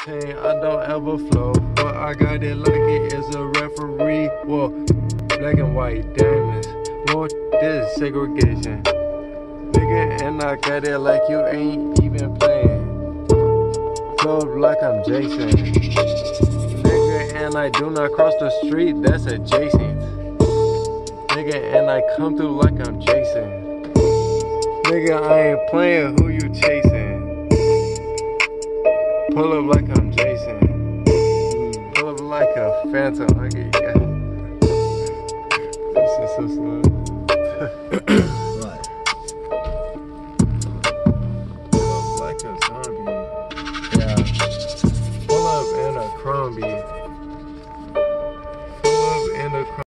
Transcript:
chain, I don't ever flow, but I got it like it is a referee. Whoa, black and white diamonds. Whoa, this is segregation. Nigga, and I got it like you ain't even playing. Flow like I'm Jason. Nigga, and I do not cross the street, that's adjacent. Nigga, and I come through like I'm Jason. Nigga, I ain't playing, who you chasing? Pull up like I'm Jason. Pull up like a phantom. Okay, yeah. This is so slow.